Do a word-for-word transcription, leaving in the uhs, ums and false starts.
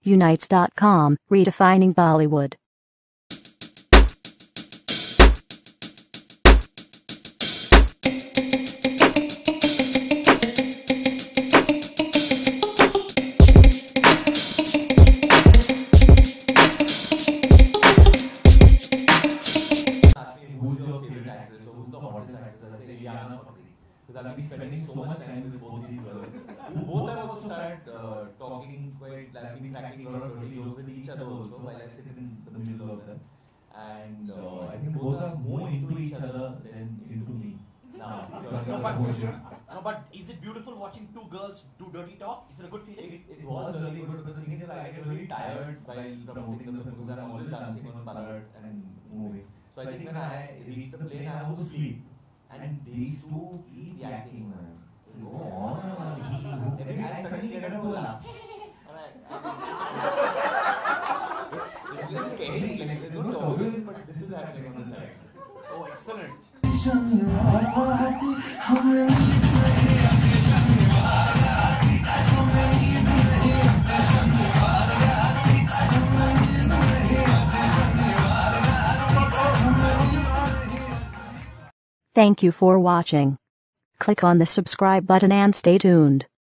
Unites dot com, redefining Bollywood. Who's your favorite actress or who's the hottest actress? I say Ileana for me. Because I've been spending so much time with both these girls. Who both have also started uh, talking quite, I've been cracking a lot of dirty jokes with each other also while I sit in the middle of them. And uh, I think both are more into each other than into me. Now, no, but, no, but is it beautiful watching two girls do dirty talk? Is it a good feeling? It, it was really good, but the thing is, I get really tired while promoting the film because I'm always dancing on Parat and moving. So I think when I reach the plane, I have to sleep. And these two keep yakking, man. Go on and on. Every I suddenly get up to laugh. It's, it's just scary, like there's no turbulence, but this is happening on the side. Oh, excellent. Thank you for watching. Click on the subscribe button and stay tuned.